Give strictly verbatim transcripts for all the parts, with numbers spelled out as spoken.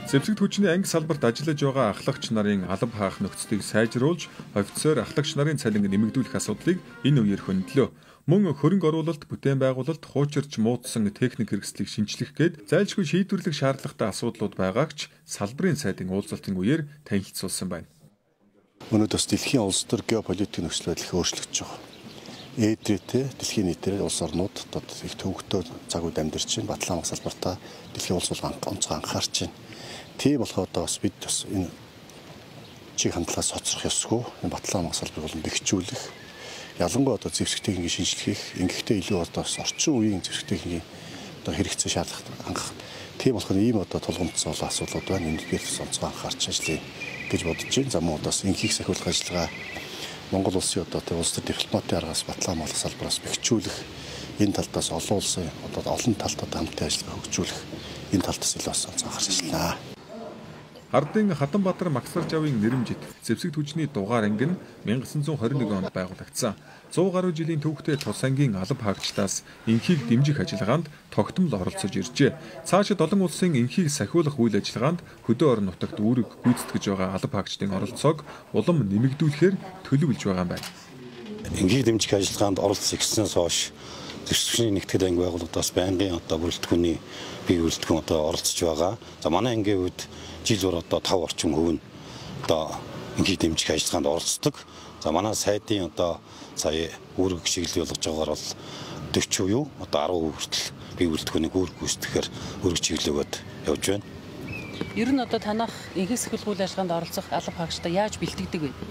Зэвсэгт хүчний анги салбарт ажиллаж байгаа ахлагч нарын алба хаах нөхцөлийг сайжруулж, офицер ахлагч нарын цалин нэмэгдүүлэх асуудлыг энэ үеэр хөндлөө. Мөн хөрөнгө оруулалт, бүтээн байгуулалт, хуучирч муудсан техник хэрэгслийг шинчлэх гээд зайлшгүй шийдвэрлэх шаардлагатай асуудлууд байгаагч салбарын сайдын уулзалтын үеэр танилцуулсан байна. Өнөөдөр бас дэлхийн улс төр геополитикийн нөхцөл байдал их өөрчлөгдөж байгаа. Эдрэтэй дэлхийн нийтээр улс орнууд одоо их төвөгтэй цаг үед амьдарч байна. Батлан хамгаалах салбартаа дэлхийн улс бол онцгой анхаарч байна. Тийм болохоор одоо бас бид бас энэ чиг хандлагаас хоцрох ёсгүй. Энэ батлан хамгаалах салбарыг болон бэхжүүлэх, ялангуяа одоо зэвсэг техникийг шинжлэх, ингэхдээ илүү одоо орчин үеийн зэвсэг техникийн одоо хэрэгцээ шаардлагатай хангах. Тийм болохоор ийм одоо тулгымцсан бол асуудлууд байна. Энд дээр онцгой анхаарч ажиллая гэж бодож байна. За мөн бас инхийг сахиулах ажиллагаа Монгол улсын одоо улс төр дипломатын аргаас батлан хамгаалах салбараас бэхжүүлэх, энэ талдаас олон улсын одоо олон талтай хамтын ажиллагаа хөгжүүлэх энэ талдаас илүү бас анхаарч ажиллана. Ардын Хатанбаатар Магсарж авийн нэрэмжит зэвсэгт хүчний дугаар анги нь мянга девять жүз двадцать one онд байгуулагдсан. сто гаруй жилийн төвхтэй тус ангийн алба хаагчдаас инхийг дэмжих ажиллагаанд тогтмол оролцож иржээ. Цаашид олон улсын инхийг сахиулах үйл ажиллагаанд хөдөө орон нутагт үүрэг гүйцэтгэж байгаа алба хаагчдын оролцоог улам нэмэгдүүлэхээр төлөвлөж байгаа юм байна. Инхийг дэмжих ажиллагаанд оролцох гэснээс хойш зэвсэгчний нэгтгэл анги байгууллагаас байнгын одоо бүрэлдэхүүний бие бүрэлдэхүүн одоо оролцож байгаа. За манай ангийн үед жил бүр одоо тав орчим хөвн одоо инхийг дэмжих ажиллагаанд оролцдог. За манай сайдын одоо сая үүрэг чиглэл болгож байгаагаар бол forty буюу одоо ten хүртэл бие бүрэлдэхүүнийг үүрэг гүйцэтгэхээр үүрэг чиглэлгээд явж байна. Ер нь одоо танах инхийг сахиулах үйл ажиллагаанд оролцох алба хаагчдаа яаж бэлтгэдэг вэ?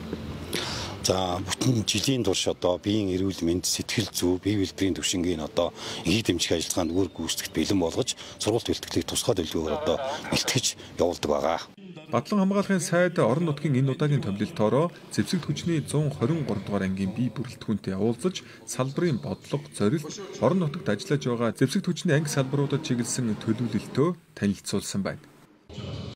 За бүтэн жилийн турш одоо биеийн эрүүл мэнд, сэтгэл зүй, бие хэлбэрийн төвшингийн одоо инхийг дэмжих ажиллагаанд үүрэг гүйцэтгэх бэлэн болгож сургалт бэлтгэлийг тусгай төлөвлөгөөр одоо бэлтгэж явуулдаг байгаа. Батлан хамгаалахын сайд орон нутгийн энэ удаагийн томилолтоороо зэвсэгт хүчний one twenty-three дугаар ангийн бие бүрэлдэхүүнтэй уулзаж салбарын бодлого, зорилт, орон нутагт ажиллаж байгаа зэвсэгт хүчний анги салбаруудад чиглэсэн төлөвлөлтөө танилцуулсан байна.